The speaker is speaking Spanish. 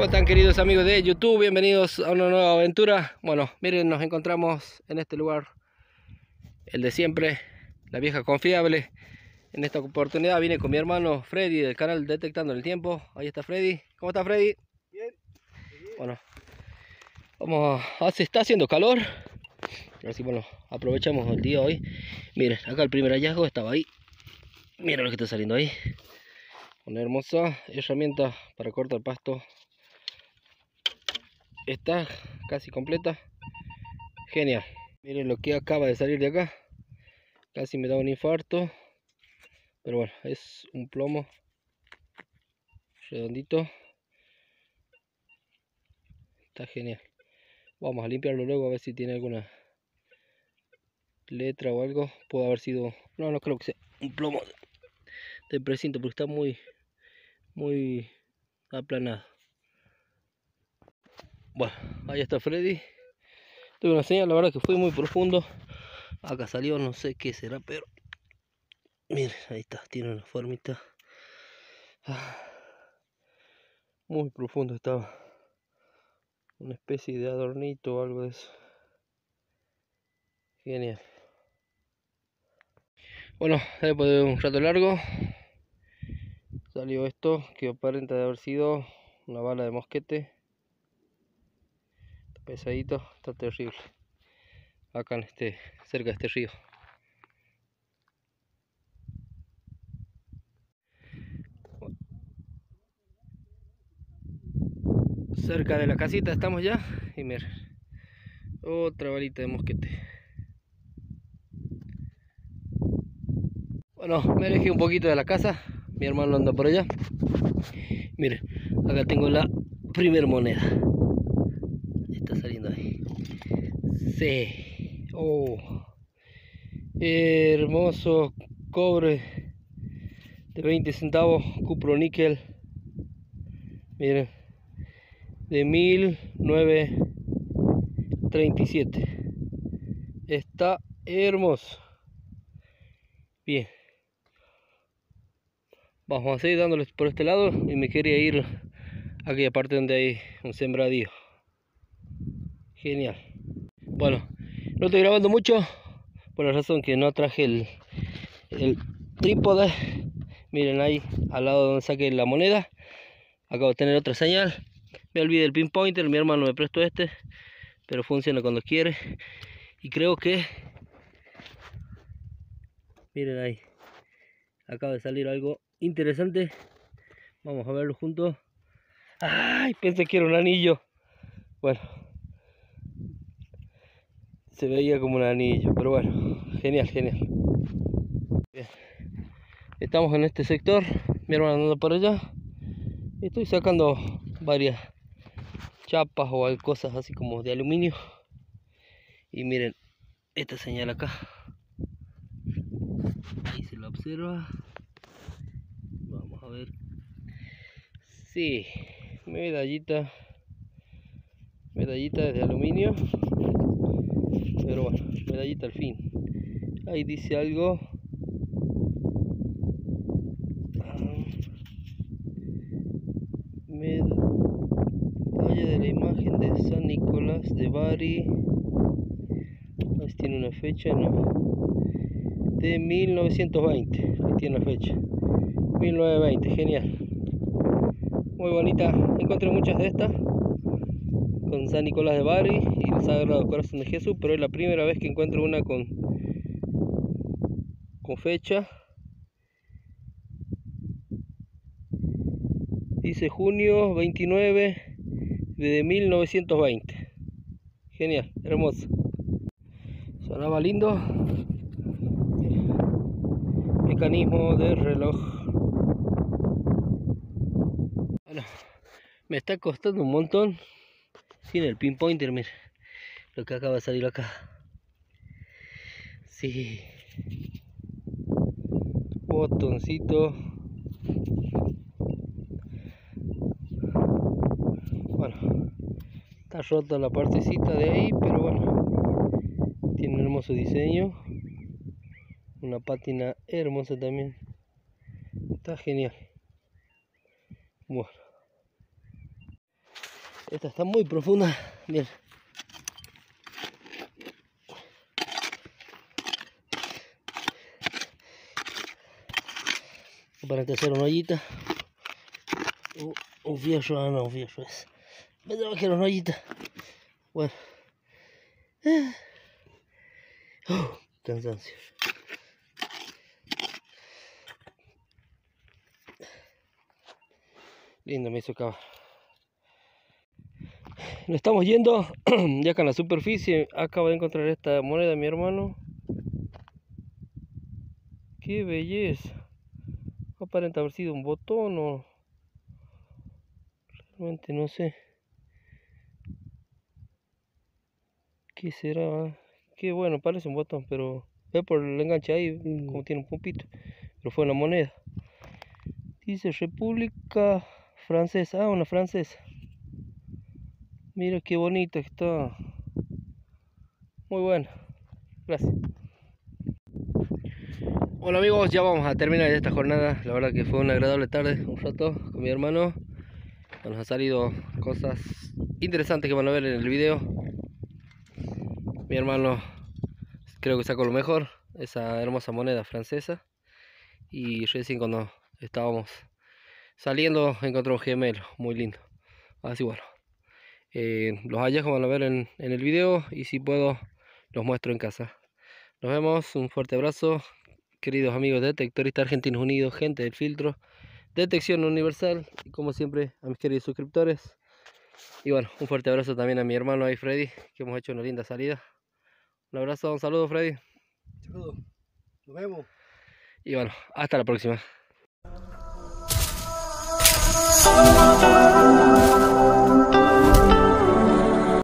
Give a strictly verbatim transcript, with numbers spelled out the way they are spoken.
¿Cómo están, queridos amigos de YouTube? Bienvenidos a una nueva aventura. Bueno, miren, nos encontramos en este lugar, el de siempre, la vieja confiable. En esta oportunidad vine con mi hermano Freddy del canal Detectando el Tiempo. Ahí está Freddy. ¿Cómo está, Freddy? Bien. Bueno, vamos a... se está haciendo calor. Así, bueno, aprovechamos el día hoy. Miren, acá el primer hallazgo estaba ahí. Miren lo que está saliendo ahí. Una hermosa herramienta para cortar pasto. Está casi completa. Genial. Miren lo que acaba de salir de acá. Casi me da un infarto. Pero bueno, es un plomo redondito. Está genial. Vamos a limpiarlo luego a ver si tiene alguna letra o algo. Puede haber sido... No, no creo que sea un plomo de precinto porque está muy, muy aplanado. Bueno, ahí está Freddy. Tuve una señal, la verdad que fue muy profundo. Acá salió, no sé qué será, pero... Miren, ahí está, tiene una formita. Muy profundo estaba. Una especie de adornito o algo de eso. Genial. Bueno, después de un rato largo salió esto que aparenta de haber sido una bala de mosquete. Está pesadito, está terrible. Acá en este, cerca de este río. Cerca de la casita estamos ya. Y miren, otra balita de mosquete. Bueno, me alejé un poquito de la casa. Mi hermano anda por allá. Miren, acá tengo la primer moneda. Está saliendo ahí. Sí. Oh. Hermoso cobre de veinte centavos, cupro níquel. Miren, de mil novecientos treinta y siete. Está hermoso. Bien, vamos a seguir dándoles por este lado y me quería ir a aquella parte donde hay un sembradío. Genial. Bueno, no estoy grabando mucho por la razón que no traje el, el trípode. Miren ahí al lado donde saqué la moneda. Acabo de tener otra señal. Me olvidé del pinpointer, mi hermano me prestó este, pero funciona cuando quiere. Y creo que... Miren ahí. Acaba de salir algo interesante. Vamos a verlo juntos. ¡Ay! Pensé que era un anillo. Bueno. Se veía como un anillo, pero bueno. Genial, genial. Bien. Estamos en este sector. Mi hermano anda por allá. Estoy sacando varias chapas o cosas así como de aluminio. Y miren esta señal acá. Ahí se lo observa. Vamos a ver. Sí, medallita. Medallita de aluminio. Pero bueno, medallita al fin. Ahí dice algo. Medalla de la imagen de San Nicolás de Bari. Ahí tiene una fecha, ¿no? De mil novecientos veinte. Ahí tiene la fecha. mil novecientos veinte, genial. Muy bonita. Encontré muchas de estas con San Nicolás de Bari y el Sagrado Corazón de Jesús, pero es la primera vez que encuentro una con, con fecha. Dice junio veintinueve de mil novecientos veinte. Genial, hermoso. Sonaba lindo. Mecanismo de reloj. Bueno, me está costando un montón sin el pinpointer. Mira lo que acaba de salir acá. Sí, botoncito. Bueno, está rota la partecita de ahí, pero bueno, tiene un hermoso diseño. Una pátina hermosa también. Está genial. Bueno, Esta está muy profunda. Bien. Para hacer una ollita. Un, un fierro, ah, no, un fierro es. Pensaba que era una ollita. Bueno. Oh, cansancio. Lindo me hizo acabar. Nos estamos yendo ya acá en la superficie. Acabo de encontrar esta moneda, mi hermano. Qué belleza. Aparenta haber sido un botón o... realmente no sé. ¿Qué será? Qué bueno, parece un botón, pero... ve por el enganche ahí, mm. como tiene un puntito. Pero fue una moneda. Dice República Francesa. Ah, una francesa. Mira qué bonita que está. Muy buena. Gracias. Hola amigos, ya vamos a terminar esta jornada. La verdad que fue una agradable tarde, un rato con mi hermano. Nos han salido cosas interesantes que van a ver en el video. Mi hermano creo que sacó lo mejor, esa hermosa moneda francesa. Y recién cuando estábamos saliendo encontré un gemelo muy lindo. Así bueno, eh, los hallazgos van a ver en, en el video y si puedo los muestro en casa. Nos vemos, un fuerte abrazo. Queridos amigos de Detectoristas Argentinos Unidos, gente del filtro, Detección Universal, y como siempre a mis queridos suscriptores. Y bueno, un fuerte abrazo también a mi hermano ahí, Freddy, que hemos hecho una linda salida. Un abrazo, un saludo, Freddy. Saludos, nos vemos. Y bueno, hasta la próxima.